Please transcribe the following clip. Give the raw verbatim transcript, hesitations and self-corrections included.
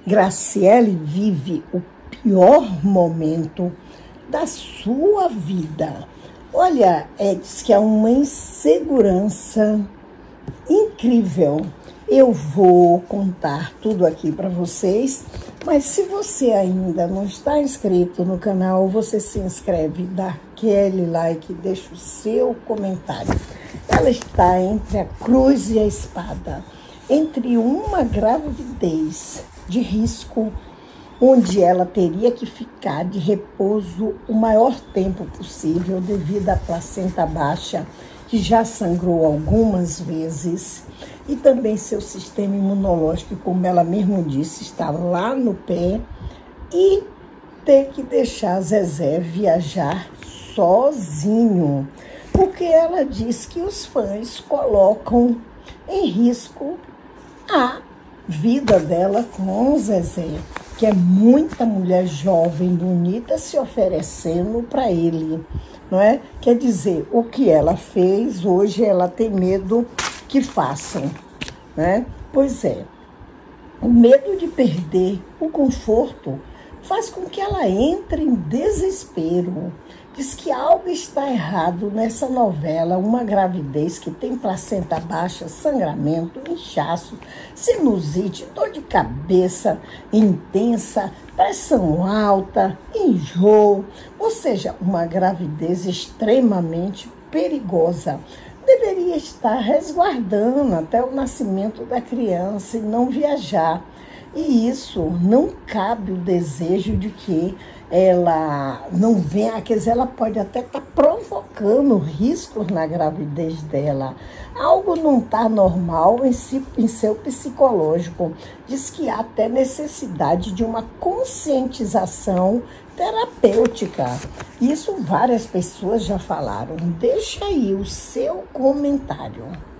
Graciele vive o pior momento da sua vida. Olha, é, diz que é uma insegurança incrível. Eu vou contar tudo aqui para vocês, mas se você ainda não está inscrito no canal, você se inscreve, dá aquele like, deixa o seu comentário. Ela está entre a cruz e a espada, entre uma gravidez de risco, onde ela teria que ficar de repouso o maior tempo possível devido à placenta baixa, que já sangrou algumas vezes, e também seu sistema imunológico, como ela mesmo disse, está lá no pé, e ter que deixar Zezé viajar sozinho, porque ela diz que os fãs colocam em risco a vida dela com Zezé, que é muita mulher jovem, bonita, se oferecendo para ele, não é? Quer dizer, o que ela fez, hoje ela tem medo que façam, né? Pois é, o medo de perder o conforto faz com que ela entre em desespero. Diz que algo está errado nessa novela, uma gravidez que tem placenta baixa, sangramento, inchaço, sinusite, dor de cabeça intensa, pressão alta, enjoo, ou seja, uma gravidez extremamente perigosa. Deveria estar resguardando até o nascimento da criança e não viajar. E isso não cabe o desejo de que ela não venha, quer dizer, ela pode até estar provocando riscos na gravidez dela. Algo não está normal em, si, em seu psicológico. Diz que há até necessidade de uma conscientização terapêutica. Isso várias pessoas já falaram. Deixa aí o seu comentário.